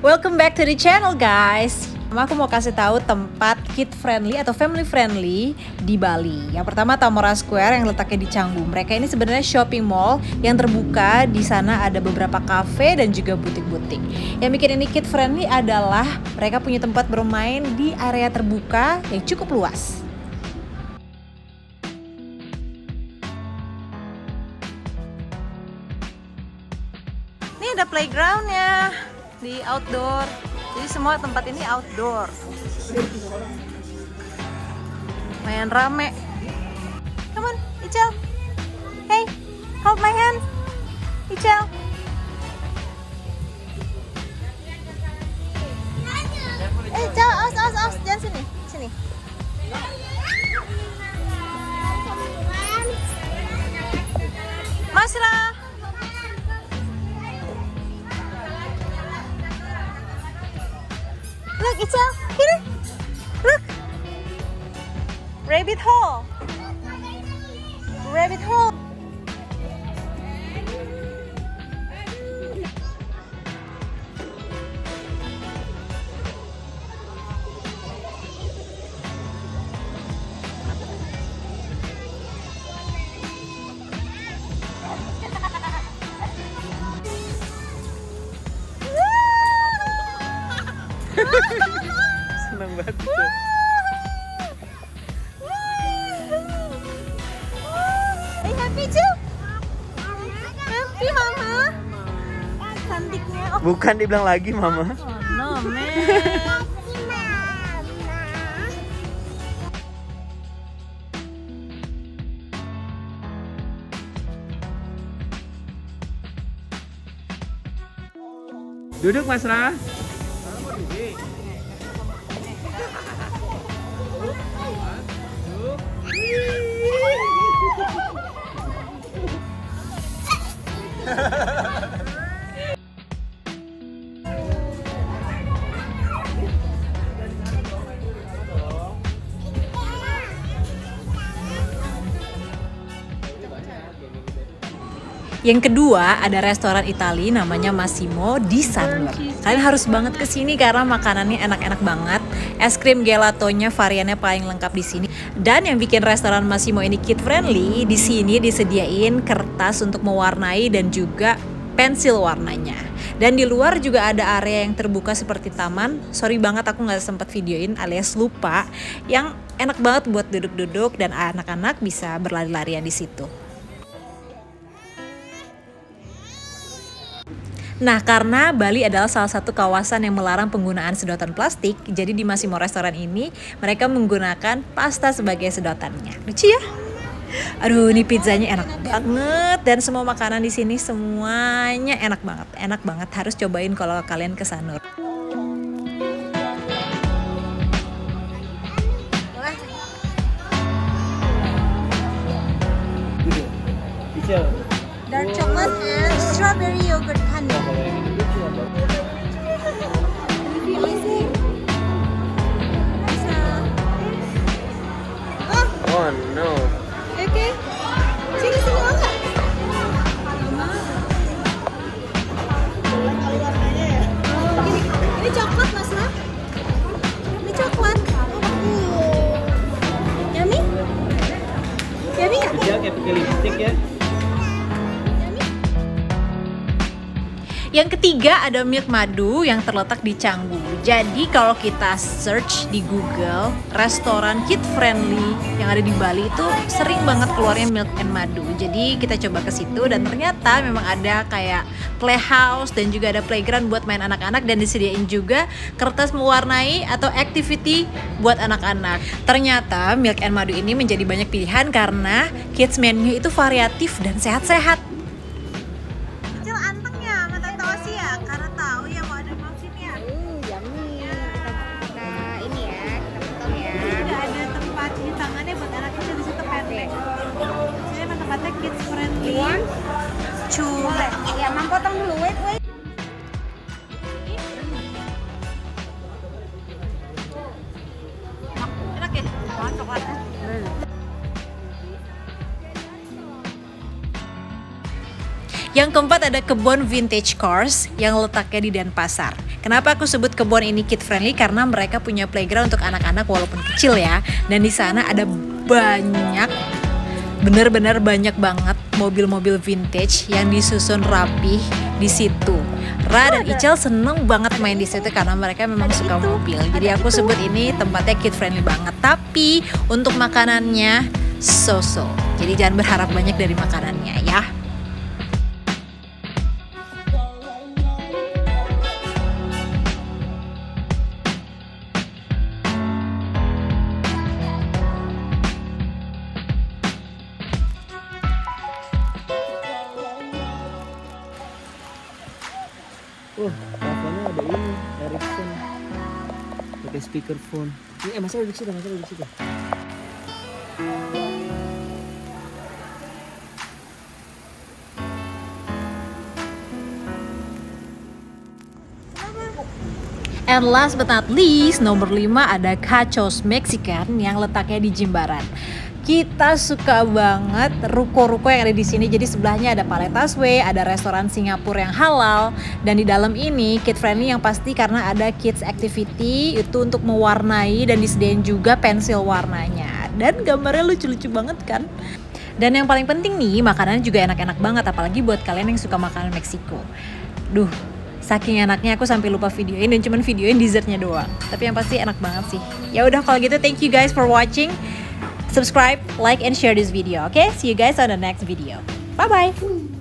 Welcome back to the channel, guys. Aku mau kasih tahu tempat kid friendly atau family friendly di Bali. Yang pertama Tamora Square yang letaknya di Canggu. Mereka ini sebenarnya shopping mall yang terbuka. Di sana ada beberapa cafe dan juga butik-butik. Yang bikin ini kid friendly adalah mereka punya tempat bermain di area terbuka yang cukup luas. Ini ada playgroundnya di outdoor. Jadi semua tempat ini outdoor. Lumayan rame. Come on, Ichel. Hey, hold my hand. Ichel. Ichel, aus. Jangan sini. Sini. Masra. Look, Ichel, here. Look. Rabbit hole. Rabbit hole. Senang banget. Hey, happy too? Happy, Mama? Cantiknya. Oh, Bukan dibilang lagi, Mama. no, man. Duduk, Mas Ra. Yang kedua ada restoran Itali namanya Massimo di Sanur. Kalian harus banget kesini karena makanannya enak-enak banget. Es krim gelatonya variannya paling lengkap di sini. Dan yang bikin restoran Massimo ini kid friendly, di sini disediain kertas untuk mewarnai dan juga pensil warnanya. Dan di luar juga ada area yang terbuka seperti taman. Sorry banget aku nggak sempat videoin alias lupa. Yang enak banget buat duduk-duduk dan anak-anak bisa berlari-larian di situ. Nah, karena Bali adalah salah satu kawasan yang melarang penggunaan sedotan plastik, jadi di Massimo restoran ini mereka menggunakan pasta sebagai sedotannya. Lucu ya? Aduh, ini pizzanya enak banget dan semua makanan di sini semuanya enak banget, harus cobain kalau kalian ke Sanur. Dark chocolate and strawberry yogurt honey. Oh no. Oke. Sini enggak? Ini coklat, Mas Ra. Ini coklat. Yummy? Yummy nggak? Dia kayak pakai lipstick ya. Yang ketiga ada Milk Madu yang terletak di Canggu. Jadi kalau kita search di Google restoran kid friendly yang ada di Bali itu sering banget keluarnya Milk and Madu. Jadi kita coba ke situ dan ternyata memang ada kayak playhouse dan juga ada playground buat main anak-anak dan disediain juga kertas mewarnai atau activity buat anak-anak. Ternyata Milk and Madu ini menjadi banyak pilihan karena kids menu itu variatif dan sehat-sehat. Kids friendly. Boleh. Ya, Mam potong dulu. Wait. Enak ya? Coklatnya. Yang keempat ada kebun vintage cars yang letaknya di Denpasar. Kenapa aku sebut kebun ini kid friendly? Karena mereka punya playground untuk anak-anak walaupun kecil ya. Dan di sana ada banyak, bener-bener banyak banget mobil-mobil vintage yang disusun rapih di situ. Ra dan Icel seneng banget main di situ karena mereka memang suka mobil. Jadi aku sebut ini tempatnya kid friendly banget. Tapi untuk makanannya so-so. Jadi jangan berharap banyak dari makanannya ya. Teleponnya ada ini, Ericsson. Pakai speakerphone. Masa duduk situ, masa duduk situ. And last but not least, nomor 5 ada Cachos Mexican yang letaknya di Jimbaran. Kita suka banget ruko-ruko yang ada di sini. Jadi sebelahnya ada Paletas Way, ada restoran Singapura yang halal, dan di dalam ini kid friendly yang pasti karena ada kids activity itu untuk mewarnai dan disediain juga pensil warnanya. Dan gambarnya lucu-lucu banget kan? Dan yang paling penting nih, makanannya juga enak-enak banget, apalagi buat kalian yang suka makanan Meksiko. Duh, saking enaknya aku sampai lupa videoin dan cuman videoin dessertnya doang. Tapi yang pasti enak banget sih. Ya udah kalau gitu, thank you guys for watching. Subscribe, like, and share this video. Okay, see you guys on the next video. Bye bye.